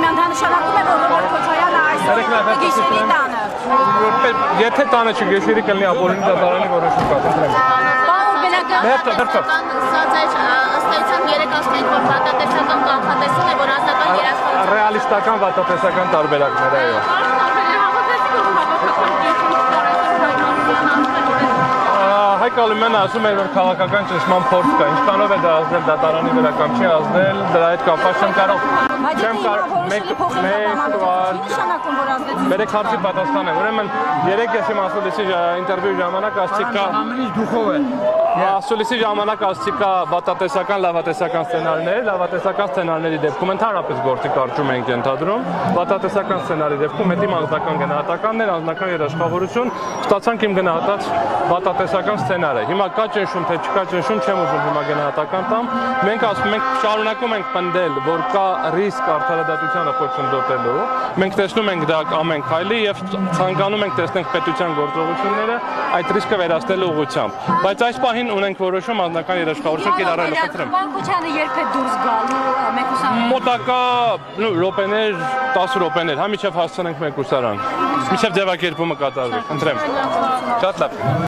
Նշանակում է, որ Ռոբերտ Քոչարյանը այսօր գիշերի տանը։ Եթե տանը չգիշերի կլինի ապօրինի դատարանի որոշում կա։ Ըստ երեք ասենք, որ վատատեսական կանխատեսում է, որ ազնական երաշխավորություն ռեալիստական վատատեսական տարբերակներ, այո։ Հայկ Ալիմյանը ասում էր, որ քաղաքական ճնշման փորձ կա, ինչքանով է դա ազդել դատարանի վրա կամ չի ազդել, դրա հետ կապված չեմ կարող։ Բերեք հարցի պատասխան է, ուրեմն երեք ես իմ ասուլիսի ինտերվյուի ժամանակ ասուլիսի ժամանակ ասցի կա վատատեսական, լավատեսական սցենարներ, լավատեսական սցենարների դեպքում ընդհանրապես գործի կարճում ենք ենթադրում, վատատեսական սցենարի դեպքում հետի անձնական գնահատականներ, անձնական երաշխավորություն, ստացանք իմ գնահատած վատատեսական սցենարը։ Հիմա կա ճնշում, թե չկա ճնշում, չեմ ուզում հիմա գնահատական տամ։ Մենք ասում ենք, շարունակում ենք պնդել, որ կա ռիսկ արդարադատությանը խոչընդոտելու։ Մենք տեսնում ենք դա ամեն քայլի եւ ցանկանում ենք տեսնենք պետության գործողությունները այդ ռիսկը վերացնելու ուղղությամբ։ Բայց այս պահին ունենք որոշում անձնական երաշխավորություն կիրառելու խնդրեմ։ Պարոն Քոչարյանը երբ է դուրս գալու մեկուսարան։ Մոտակա րոպեներ, 10 րոպեներ, հա միջև հասցնենք մեկուսարան։ Միջև ձևակերպումը կատարվի, խնդրեմ։ Շատ լավ։